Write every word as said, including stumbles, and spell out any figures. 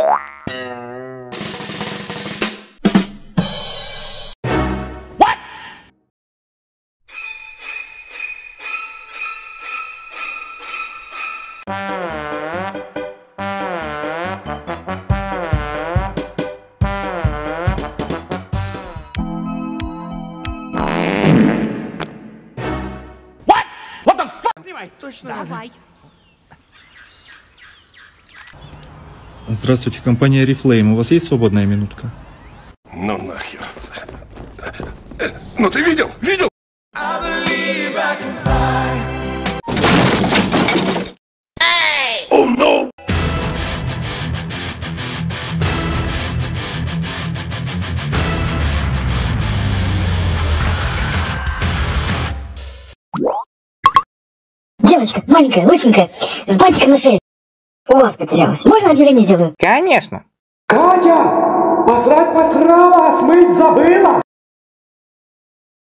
Точно. Давай. Здравствуйте, компания Oriflame. У вас есть свободная минутка? Ну нахер. Ну ты видел? Видел? Oh, no. Девочка, маленькая, лысенькая, с бантиком на шее. У вас потерялась. Можно объявление сделаю? Конечно. Катя! Посрать посрала, а смыть забыла!